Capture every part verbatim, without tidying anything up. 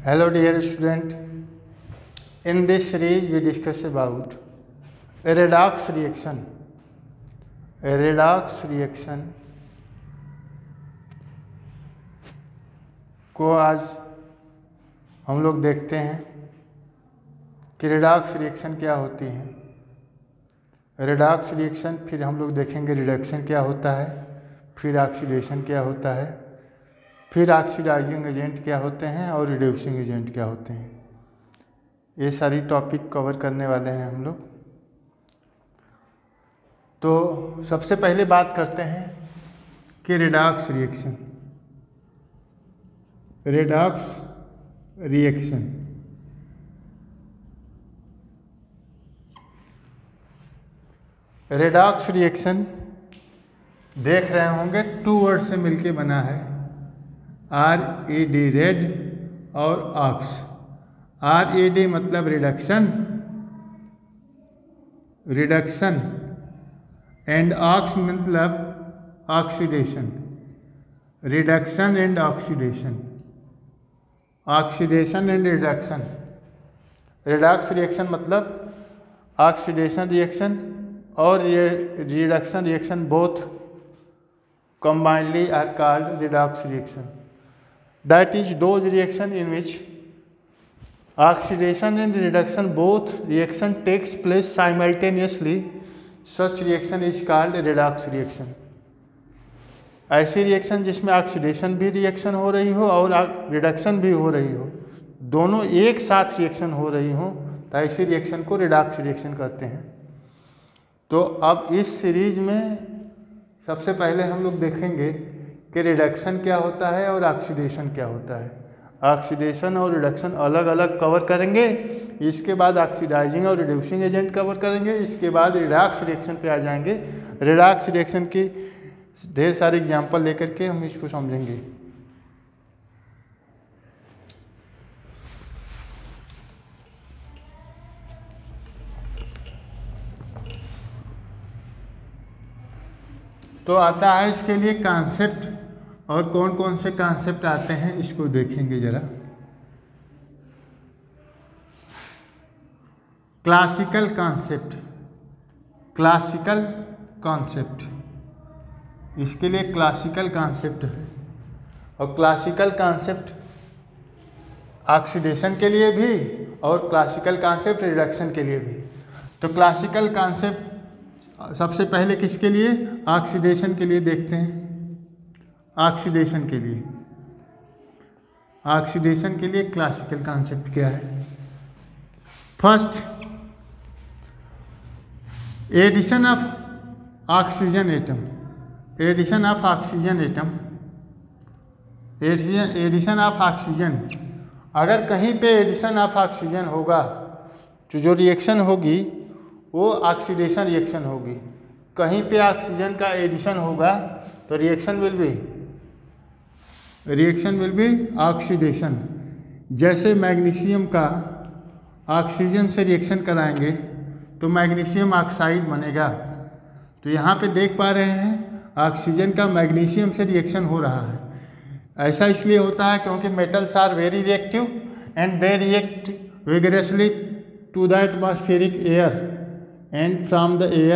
Hello dear student, in this series we discuss about a redox reaction. A redox reaction को आज हम लोग देखते हैं कि redox रिएक्शन क्या होती है। redox रिएक्शन फिर हम लोग देखेंगे रिडक्शन क्या होता है, फिर ऑक्सीडेशन क्या होता है, फिर ऑक्सीडाइजिंग एजेंट क्या होते हैं और रिड्यूसिंग एजेंट क्या होते हैं। ये सारी टॉपिक कवर करने वाले हैं हम लोग। तो सबसे पहले बात करते हैं कि redox reaction. Redox reaction redox reaction देख रहे होंगे टू वर्ड से मिलके बना है, आर ए डी रेड और ऑक्स। आर ए डी मतलब रिडक्शन रिडक्शन एंड ऑक्स मतलब oxidation. Reduction and oxidation, oxidation and reduction. Redox reaction मतलब ऑक्सीडेशन रिएक्शन और reduction reaction both combinedly are called redox reaction. That is those reaction in which oxidation and reduction both reaction takes place simultaneously. Such reaction is called redox reaction. ऐसी reaction जिसमें oxidation भी reaction हो रही हो और reduction भी हो रही हो, दोनों एक साथ रिएक्शन हो रही हो, तो ऐसी रिएक्शन को रिडॉक्स रिएक्शन कहते हैं। तो अब इस सीरीज में सबसे पहले हम लोग देखेंगे कि रिडक्शन क्या होता है और ऑक्सीडेशन क्या होता है। ऑक्सीडेशन और रिडक्शन अलग अलग कवर करेंगे, इसके बाद ऑक्सीडाइजिंग और रिड्यूसिंग एजेंट कवर करेंगे, इसके बाद रिडॉक्स रिएक्शन पे आ जाएंगे। रिडॉक्स रिएक्शन की ढेर सारे एग्जांपल लेकर के हम इसको समझेंगे। तो आता है इसके लिए कॉन्सेप्ट, और कौन कौन से कॉन्सेप्ट आते हैं इसको देखेंगे जरा। क्लासिकल कॉन्सेप्ट, क्लासिकल कॉन्सेप्ट, इसके लिए क्लासिकल कॉन्सेप्ट है। और क्लासिकल कॉन्सेप्ट ऑक्सीडेशन के लिए भी और क्लासिकल कॉन्सेप्ट रिडक्शन के लिए भी। तो क्लासिकल कॉन्सेप्ट सबसे पहले किसके लिए? ऑक्सीडेशन के लिए देखते हैं। ऑक्सीडेशन के लिए ऑक्सीडेशन के लिए क्लासिकल कॉन्सेप्ट क्या है? First, addition of oxygen atom. Addition of oxygen atom addition addition of oxygen. अगर कहीं पे एडिशन ऑफ ऑक्सीजन होगा तो जो रिएक्शन होगी वो ऑक्सीडेशन रिएक्शन होगी। कहीं पे ऑक्सीजन का एडिशन होगा तो reaction will be reaction will be oxidation. जैसे मैग्नीशियम का ऑक्सीजन से रिएक्शन कराएंगे तो मैग्नीशियम ऑक्साइड बनेगा। तो यहाँ पे देख पा रहे हैं ऑक्सीजन का मैग्नीशियम से रिएक्शन हो रहा है। ऐसा इसलिए होता है क्योंकि metals are very reactive and they react vigorously to the atmospheric air, and from the air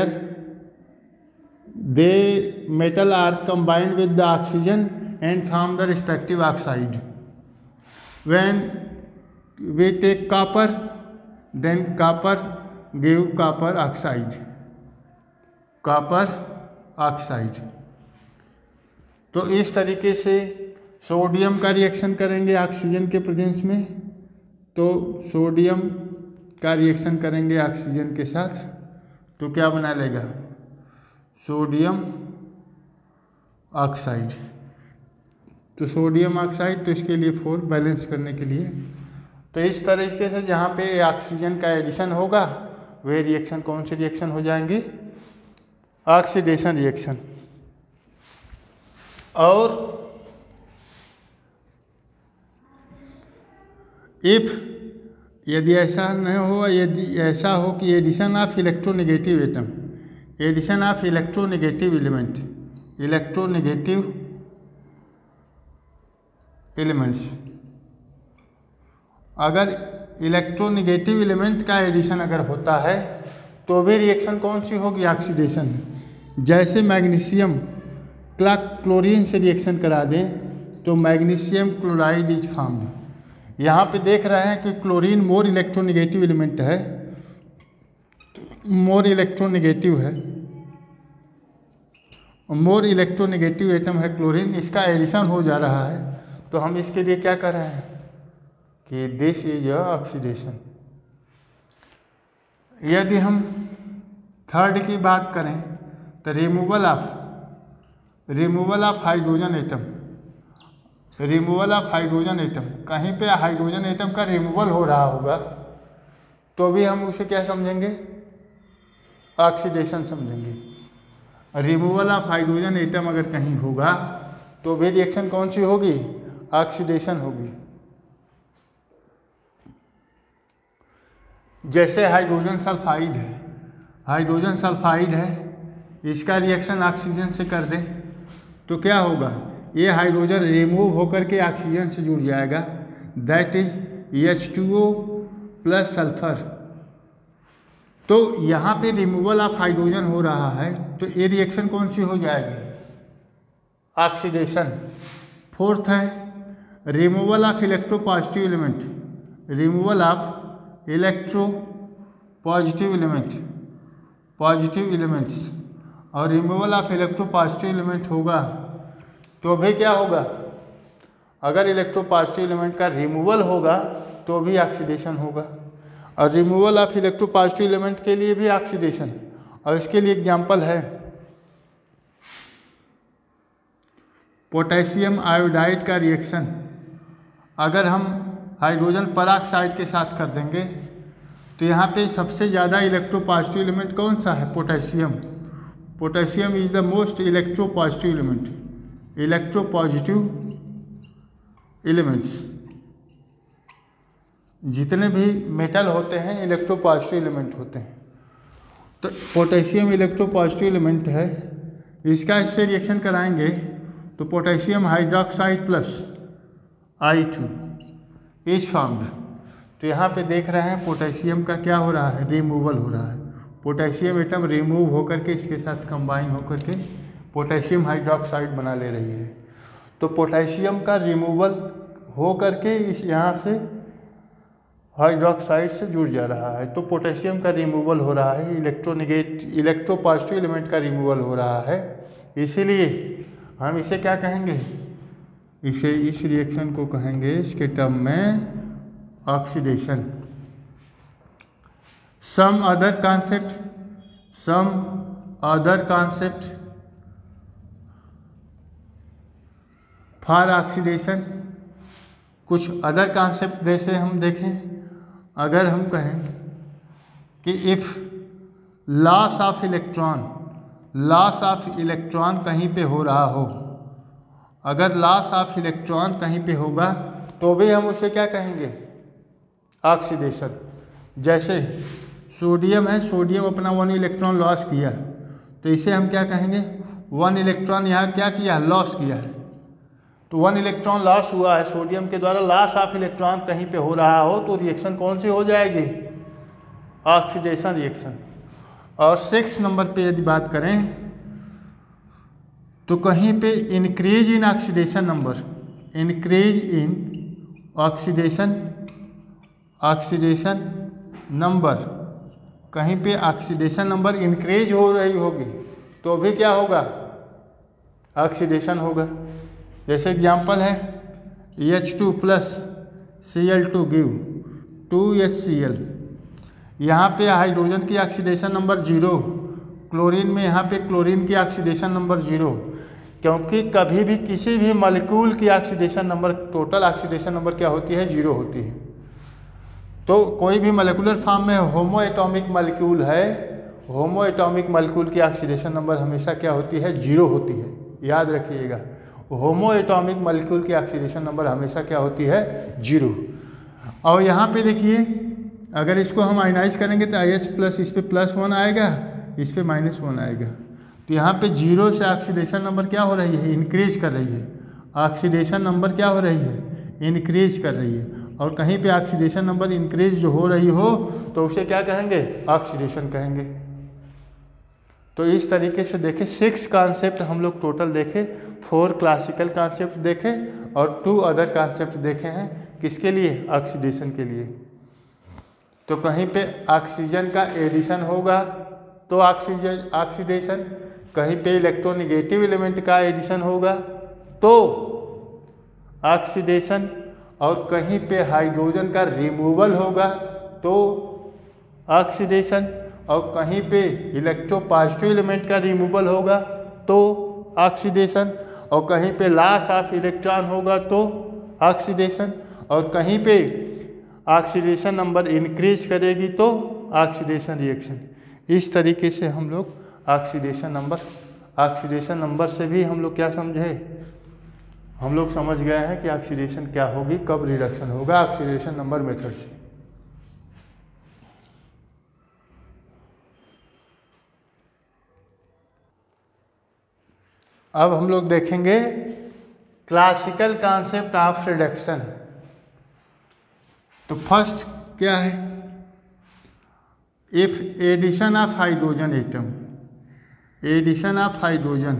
they metal are combined with the oxygen and form the respective oxide. When we take copper, then copper give copper oxide, copper oxide. तो इस तरीके से sodium का reaction करेंगे oxygen के presence में, तो sodium का रिएक्शन करेंगे ऑक्सीजन के साथ तो क्या बना लेगा? Sodium oxide. तो सोडियम ऑक्साइड, तो इसके लिए फोर बैलेंस करने के लिए। तो इस तरीके से जहाँ पे ऑक्सीजन का एडिशन होगा वे रिएक्शन कौन से रिएक्शन हो जाएंगे? Oxidation reaction. और इफ यदि ऐसा न हो, यदि ऐसा हो कि addition of electronegative atom, addition of electronegative element, electronegative elements अगर इलेक्ट्रोनेगेटिव एलिमेंट का एडिशन अगर होता है तो भी रिएक्शन कौन सी होगी, ऑक्सीडेशन। जैसे मैग्नीशियम क्ला क्लोरीन से रिएक्शन करा दें तो मैग्नीशियम क्लोराइड इज फॉर्म्ड। यहाँ पे देख रहे हैं कि क्लोरीन मोर इलेक्ट्रोनेगेटिव एलिमेंट है, मोर इलेक्ट्रोनेगेटिव है, मोर इलेक्ट्रोनेगेटिव एटम है क्लोरीन, इसका एडिशन हो जा रहा है। तो हम इसके लिए क्या कर रहे हैं कि दिस इज अ ऑक्सीडेशन। यदि हम थर्ड की बात करें तो removal of removal of hydrogen atom, removal of hydrogen atom, कहीं पे हाइड्रोजन एटम का रिमूवल हो रहा होगा तो भी हम उसे क्या समझेंगे, ऑक्सीडेशन समझेंगे। रिमूवल ऑफ हाइड्रोजन एटम अगर कहीं होगा तो भी रिएक्शन कौन सी होगी, ऑक्सीडेशन होगी। जैसे हाइड्रोजन सल्फाइड है, हाइड्रोजन सल्फाइड है, इसका रिएक्शन ऑक्सीजन से कर दें तो क्या होगा, ये हाइड्रोजन रिमूव होकर के ऑक्सीजन से जुड़ जाएगा, that is H two O plus sulphur. तो यहाँ पे रिमूवल ऑफ हाइड्रोजन हो रहा है तो ये रिएक्शन कौन सी हो जाएगी, ऑक्सीडेशन। फोर्थ है removal of electropositive element, removal of electropositive element, positive elements, और removal of electropositive element होगा तो भी क्या होगा, अगर इलेक्ट्रो पॉजिटिव एलिमेंट का रिमूवल होगा तो भी ऑक्सीडेशन होगा। और removal of electropositive element के लिए भी ऑक्सीडेशन, और इसके लिए एग्जांपल है पोटेशियम आयोडाइड का रिएक्शन। अगर हम हाइड्रोजन परऑक्साइड के साथ कर देंगे तो यहाँ पे सबसे ज़्यादा इलेक्ट्रो पॉजिटिव एलिमेंट कौन सा है, potassium. Potassium is the most electropositive element, electropositive elements, जितने भी मेटल होते हैं इलेक्ट्रो पॉजिटिव एलिमेंट होते हैं। तो पोटेशियम इलेक्ट्रो पॉजिटिव एलिमेंट है, इसका इससे रिएक्शन कराएंगे तो potassium hydroxide plus I two is formed. तो यहाँ पे देख रहे हैं पोटेशियम का क्या हो रहा है, रिमूवल हो रहा है। पोटेशियम एटम रिमूव होकर के इसके साथ कंबाइन होकर के पोटेशियम हाइड्रोक्साइड बना ले रही है। तो पोटेशियम का रिमूवल हो करके इस यहाँ से हाइड्रोक्साइड से जुड़ जा रहा है। तो पोटेशियम का रिमूवल हो रहा है, इलेक्ट्रोनेगेट इलेक्ट्रो पॉजिटिव एलिमेंट का रिमूवल हो रहा है। इसीलिए हम इसे क्या कहेंगे, इसे इस रिएक्शन को कहेंगे इसके टर्म में oxidation. Some other concept, some other concept for oxidation, कुछ अदर कॉन्सेप्ट जैसे हम देखें, अगर हम कहें कि if loss of electron, loss of electron कहीं पे हो रहा हो, अगर लॉस ऑफ इलेक्ट्रॉन कहीं पे होगा तो भी हम उसे क्या कहेंगे, ऑक्सीडेशन। जैसे सोडियम है, सोडियम अपना वन इलेक्ट्रॉन लॉस किया तो इसे हम क्या कहेंगे, वन इलेक्ट्रॉन यहाँ क्या किया, लॉस किया है। तो वन इलेक्ट्रॉन लॉस हुआ है सोडियम के द्वारा, लॉस ऑफ इलेक्ट्रॉन कहीं पे हो रहा हो तो रिएक्शन कौन सी हो जाएगी, ऑक्सीडेशन रिएक्शन। और सिक्स नंबर पे यदि बात करें तो कहीं पे increase in oxidation number, increase in oxidation oxidation number, कहीं पे ऑक्सीडेशन नंबर इंक्रीज हो रही होगी तो भी क्या होगा, ऑक्सीडेशन होगा। जैसे एग्जांपल है H two plus C L two give two H C L, यहाँ पे हाइड्रोजन की ऑक्सीडेशन नंबर जीरो, क्लोरीन में यहाँ पे क्लोरीन की ऑक्सीडेशन नंबर जीरो, क्योंकि कभी भी किसी भी मॉलिक्यूल की oxidation number, total oxidation number क्या होती है, जीरो होती है। तो कोई भी मॉलिक्यूलर फॉर्म में होमो एटॉमिक मॉलिक्यूल है, होमो एटॉमिक मॉलिक्यूल की ऑक्सीडेशन नंबर हमेशा क्या होती है, जीरो होती है, याद रखिएगा। होमो एटॉमिक मॉलिक्यूल की ऑक्सीडेशन नंबर हमेशा क्या होती है, जीरो। और यहाँ पे देखिए अगर इसको हम आयनाइज करेंगे तो आई एच प्लस, इस पे प्लस वन आएगा, इस पे माइनस वन आएगा। तो यहाँ पे जीरो से ऑक्सीडेशन नंबर क्या हो रही है, इंक्रीज कर रही है। ऑक्सीडेशन नंबर क्या हो रही है, इंक्रीज कर रही है। और कहीं पे ऑक्सीडेशन नंबर इंक्रीज हो रही हो तो उसे क्या कहेंगे, ऑक्सीडेशन कहेंगे। तो इस तरीके से देखें सिक्स कॉन्सेप्ट हम लोग टोटल देखे, फोर क्लासिकल कॉन्सेप्ट देखे और टू अदर कॉन्सेप्ट देखे हैं, किसके लिए, ऑक्सीडेशन के लिए। तो कहीं पे ऑक्सीजन का एडिशन होगा तो ऑक्सीजन ऑक्सीडेशन, कहीं पे इलेक्ट्रोनेगेटिव एलिमेंट का एडिशन होगा तो ऑक्सीडेशन, और कहीं पे हाइड्रोजन का रिमूवल होगा तो ऑक्सीडेशन, और कहीं पे इलेक्ट्रोपॉजिटिव एलिमेंट का रिमूवल होगा तो ऑक्सीडेशन, और कहीं पे लॉस ऑफ इलेक्ट्रॉन होगा तो ऑक्सीडेशन, और कहीं पे ऑक्सीडेशन नंबर इंक्रीज करेगी तो ऑक्सीडेशन रिएक्शन। इस तरीके से हम लोग ऑक्सीडेशन नंबर ऑक्सीडेशन नंबर से भी हम लोग क्या समझे, हम लोग समझ गए हैं कि ऑक्सीडेशन क्या होगी, कब रिडक्शन होगा, ऑक्सीडेशन नंबर मेथड से। अब हम लोग देखेंगे क्लासिकल कॉन्सेप्ट ऑफ रिडक्शन। तो फर्स्ट क्या है, if addition of hydrogen atom, addition of hydrogen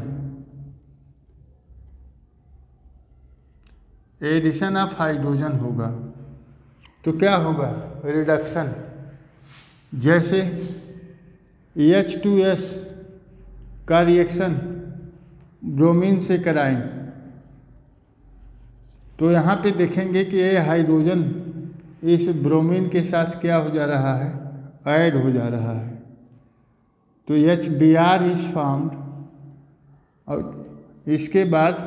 addition of hydrogen होगा तो क्या होगा, रिडक्शन। जैसे एच टू एस का रिएक्शन ब्रोमीन से कराएं तो यहाँ पे देखेंगे कि ये हाइड्रोजन इस ब्रोमीन के साथ क्या हो जा रहा है, ऐड हो जा रहा है। तो H B R is formed, और इसके बाद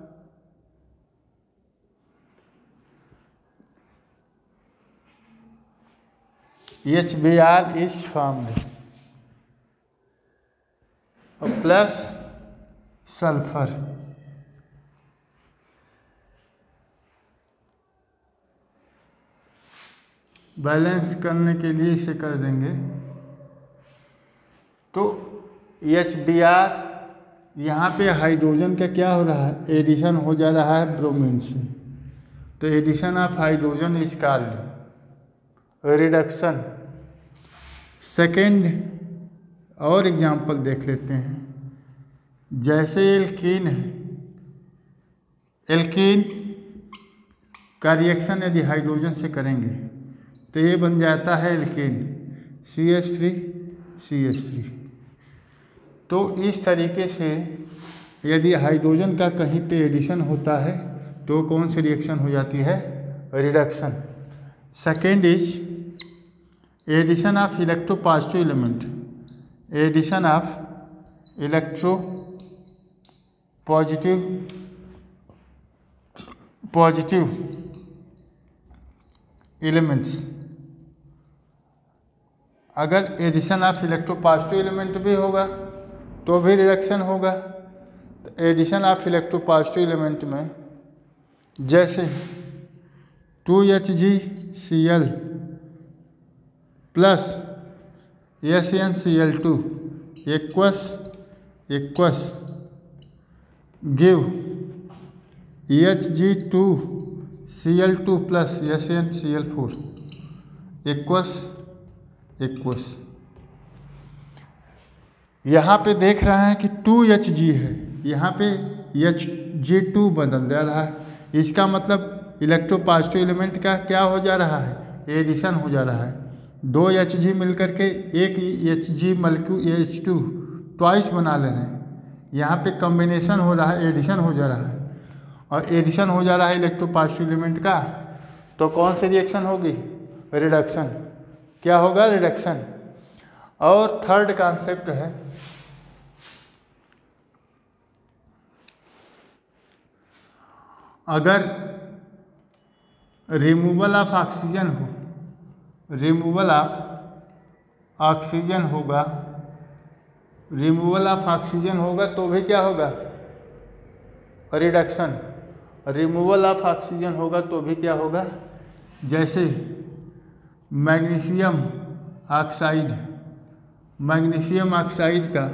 H B R is formed और प्लस सल्फर, बैलेंस करने के लिए इसे कर देंगे। तो एच बी आर यहाँ पे हाइड्रोजन का क्या हो रहा है, एडिशन हो जा रहा है ब्रोमीन से, तो addition of hydrogen is called reduction. Second और एग्जांपल देख लेते हैं, जैसे एल्कीन है, एल्कीन का रिएक्शन यदि हाइड्रोजन से करेंगे तो ये बन जाता है alkene C H three C H three. तो इस तरीके से यदि हाइड्रोजन का कहीं पे एडिशन होता है तो कौन सी रिएक्शन हो जाती है, reduction. Second is addition of electropositive element, addition of electropositive positive elements. अगर addition of electropositive element भी होगा तो भी रिडक्शन होगा। तो addition of electropositive element में जैसे two H G C L plus S N C L two equals equals give H G two C L two plus S N C L four equals equals. यहाँ पे देख रहे हैं कि to H जी है, यहाँ पे एच जी टू बदल जा रहा है, इसका मतलब इलेक्ट्रो पॉजिटिव एलिमेंट का क्या हो जा रहा है, एडिशन हो जा रहा है। दो एच जी मिलकर के एक H G molecule H two twice बना ले रहे हैं, यहाँ पे कॉम्बिनेशन हो रहा है, एडिशन हो जा रहा है, और एडिशन हो जा रहा है इलेक्ट्रो पॉजिटिव एलिमेंट का, तो कौन सी रिएक्शन होगी, रिडक्शन। क्या होगा, रिडक्शन। और थर्ड कॉन्सेप्ट है अगर रिमूवल ऑफ ऑक्सीजन हो, रिमूवल ऑफ ऑक्सीजन होगा, रिमूवल ऑफ ऑक्सीजन होगा तो भी क्या होगा, रिडक्शन। रिमूवल ऑफ ऑक्सीजन होगा तो भी क्या होगा, जैसे मैग्नीशियम ऑक्साइड, मैग्नीशियम ऑक्साइड का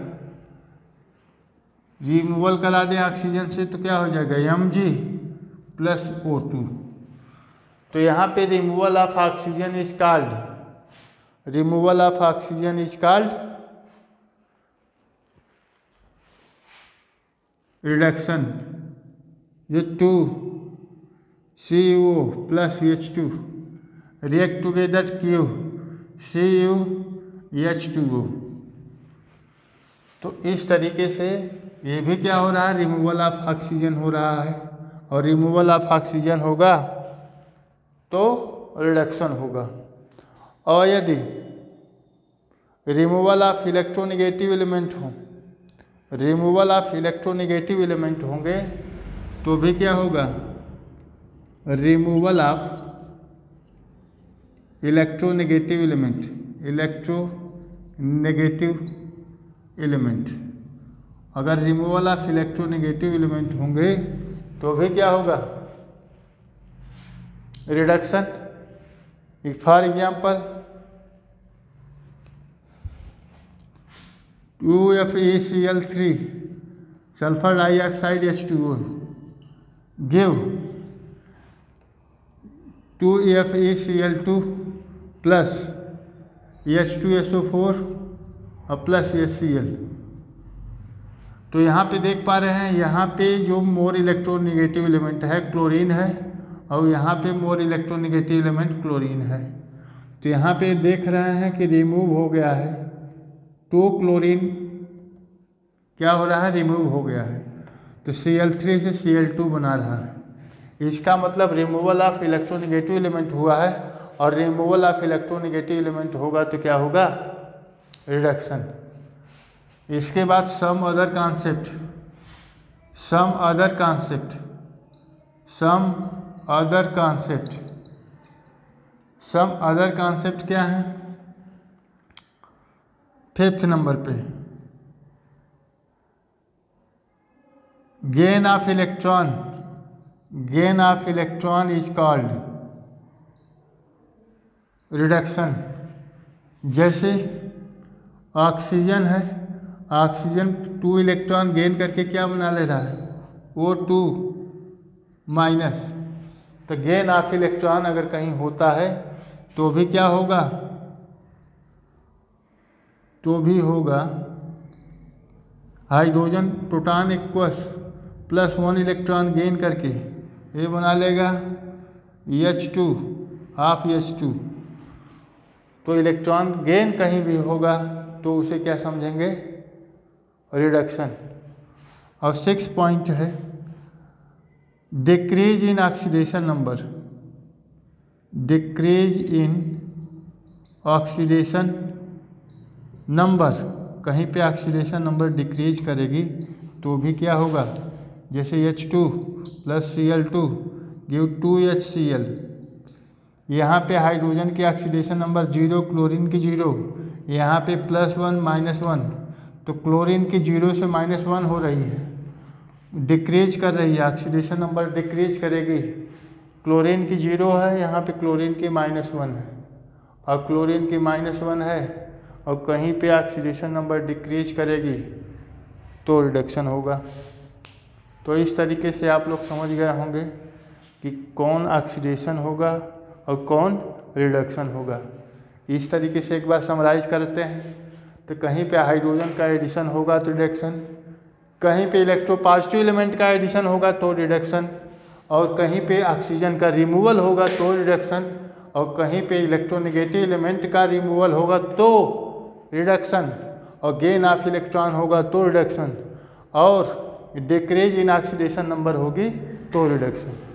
रिमूवल करा दें ऑक्सीजन से तो क्या हो जाएगा, M G plus O two. तो यहाँ पे removal of oxygen is called removal of oxygen is called reduction. ये two C U plus H two react together Q C U H two O. तो इस तरीके से ये भी क्या हो रहा है, रिमूवल ऑफ ऑक्सीजन हो रहा है, और रिमूवल ऑफ ऑक्सीजन होगा तो रिडक्शन होगा। और यदि रिमूवल ऑफ इलेक्ट्रोनेगेटिव एलिमेंट हो रिमूवल ऑफ इलेक्ट्रोनेगेटिव एलिमेंट होंगे तो भी क्या होगा, removal of electronegative element electronegative element अगर रिमूवल ऑफ इलेक्ट्रोनेगेटिव एलिमेंट होंगे तो भी क्या होगा, reduction. For example two F A C L three sulphur dioxide H two O give two F A C L two plus H two S O four और plus H C L. तो यहाँ पे देख पा रहे हैं, यहाँ पे जो मोर इलेक्ट्रोनेगेटिव एलिमेंट है क्लोरीन है, और यहाँ पे मोर इलेक्ट्रोनेगेटिव एलिमेंट क्लोरीन है। तो यहाँ पे देख रहे हैं कि रिमूव हो गया है, टू क्लोरीन क्या हो रहा है, रिमूव हो गया है। तो सी एल थ्री से सी एल टू बना रहा है। इसका मतलब रिमूवल ऑफ इलेक्ट्रोनेगेटिव एलिमेंट हुआ है, और रिमूवल ऑफ इलेक्ट्रोनेगेटिव एलिमेंट होगा तो क्या होगा, रिडक्शन। इसके बाद some other concept some other concept some other concept some other concept क्या है, फिफ्थ नंबर पे gain of electron gain of electron is called reduction. जैसे ऑक्सीजन है, ऑक्सीजन टू इलेक्ट्रॉन गेन करके क्या बना ले रहा है, ओ टू माइनस। तो गेन ऑफ इलेक्ट्रॉन अगर कहीं होता है तो भी क्या होगा, तो भी होगा hydrogen proton equals plus one electron gain करके ये बना लेगा H two half H two. तो इलेक्ट्रॉन गेन कहीं भी होगा तो उसे क्या समझेंगे, रिडक्शन। और सिक्स पॉइंट है decrease in oxidation number decrease in oxidation number कहीं पे ऑक्सीडेशन नंबर डिक्रीज करेगी तो भी क्या होगा, जैसे H two plus C L two give two H C L. यहाँ पे हाइड्रोजन की ऑक्सीडेशन नंबर जीरो, क्लोरीन की जीरो, यहाँ पे प्लस वन माइनस वन, तो क्लोरीन की जीरो से माइनस वन हो रही है, डिक्रीज कर रही है, ऑक्सीडेशन नंबर डिक्रीज करेगी। क्लोरीन की जीरो है, यहाँ पे क्लोरीन की माइनस वन है, और क्लोरीन की माइनस वन है, और कहीं पे ऑक्सीडेशन नंबर डिक्रीज करेगी तो रिडक्शन होगा। तो इस तरीके से आप लोग समझ गए होंगे कि कौन ऑक्सीडेशन होगा और कौन रिडक्शन होगा। इस तरीके से एक बार समराइज करते हैं तो कहीं पे हाइड्रोजन का एडिशन होगा तो रिडक्शन, कहीं पे इलेक्ट्रोपॉजिटिव एलिमेंट का एडिशन होगा तो रिडक्शन, और कहीं पे ऑक्सीजन का रिमूवल होगा तो रिडक्शन, और कहीं पे इलेक्ट्रोनेगेटिव एलिमेंट का रिमूवल होगा तो रिडक्शन, और गेन ऑफ इलेक्ट्रॉन होगा तो रिडक्शन, और डिक्रीज इन ऑक्सीडेशन नंबर होगी तो रिडक्शन।